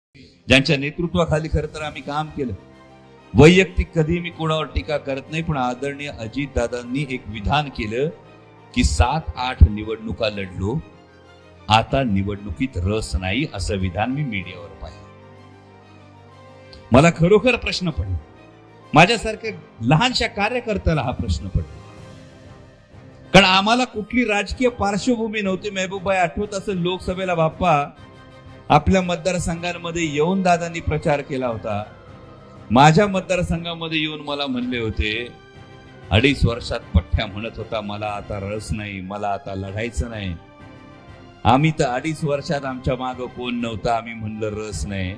ज्यांच्या नेतृत्वाखाली खरं तर आम्ही काम केलं। वैयक्तिक कधी मी कोणावर टीका करत नाही, पण आदरणीय अजितदादांनी एक विधान केलं की 7-8 निवडणुका लढलो, आता निवडणुकीत रस नाही, असं विधान मी मीडियावर पाहिलं। मला खरोखर प्रश्न पडला, माझ्यासारख्या लहानशा कार्यकर्त्याला हा प्रश्न पडला, कारण आम्हाला कुठली राजकीय पार्श्वभूमी नव्हती। महबूबाई, आठवत असेल लोकसभेला बाप्पा आपल्या मतदारसंघांमध्ये येऊन दादांनी प्रचार केला होता। माझ्या मतदारसंघामध्ये येऊन मला म्हणले होते, 2.5 वर्षात पठ्ठ्या म्हणत होता मला आता रस नाही, मला आता लढायचं नाही। आम्ही तर 2.5 वर्षात आमच्या मागं कोण नव्हता, आम्ही म्हणलं रस नाही।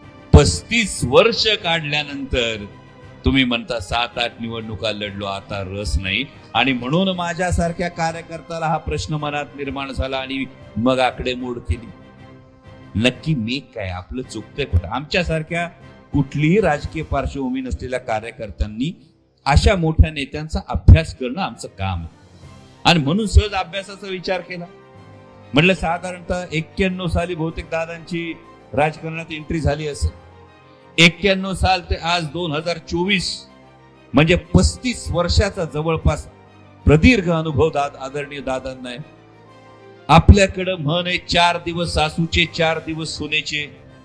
35 वर्ष काढल्यानंतर तुम्ही म्हणता 7-8 निवडणुका लढलो, आता रस नाही। आणि म्हणून माझ्यासारख्या कार्यकर्त्याला हा प्रश्न मनात निर्माण झाला आणि मग आकडेमोड केली, नक्की मी काय, आपलं चुकतंय कुठं? आमच्यासारख्या कुठलीही राजकीय पार्श्वभूमी नसलेल्या कार्यकर्त्यांनी अशा मोठ्या नेत्यांचा अभ्यास करणं आमचं काम आहे। आणि म्हणून सहज अभ्यासाचा विचार केला। म्हटलं साधारणतः 91 साली बहुतेक दादांची राजकारणात एंट्री झाली असेल। 91 साल ते आज 2024 म्हणजे 35 वर्षाचा जवळपास प्रदीर्घ अनुभव आदरणीय दादांना आहे। आपल्याकडे म्हण आहे, 4 दिवस सासूचे 4 दिवस सुनेचे,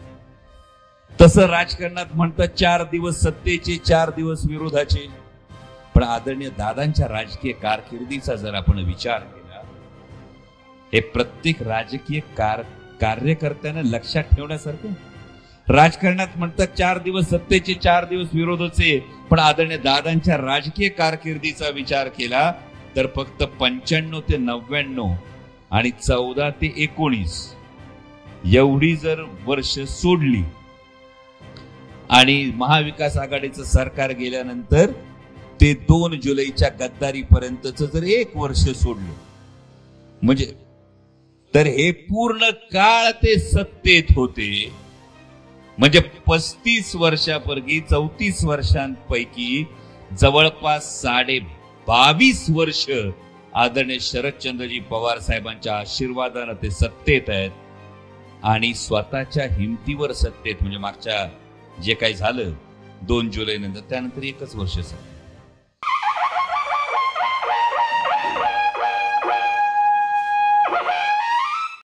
तसं राजकारणात म्हणतात 4 दिवस सत्तेचे 4 दिवस विरोधाचे। पण आदरणीय दादांच्या राजकीय कारकिर्दीचा जर आपण विचार केला, हे प्रत्येक राजकीय कार्यकर्त्याने लक्षात ठेवण्यासारखं। राजकारणात म्हणतात 4 दिवस सत्तेचे 4 दिवस विरोधाचे, पण आदरणीय दादांच्या राजकीय कारकिर्दीचा विचार केला तर फक्त 95 ते 99 आणि 14 ते 19 एवढी जर वर्ष सोडली आणि महाविकास आघाडीचं सरकार गेल्यानंतर ते 2 जुलैच्या गद्दारीपर्यंतच जर 1 वर्ष सोडलं, म्हणजे तर हे पूर्ण काळ ते सत्तेत होते। म्हणजे 35 वर्षापैकी 34 वर्षांपैकी जवळपास 22.5 वर्ष आदरणीय शरदचंद्रजी पवार साहेबांच्या आशीर्वादाने ते सत्तेत आहेत आणि स्वतःच्या हिमतीवर सत्तेत। म्हणजे मागच्या जे काही झालं 2 जुलै नंतर, त्यानंतर 1च वर्ष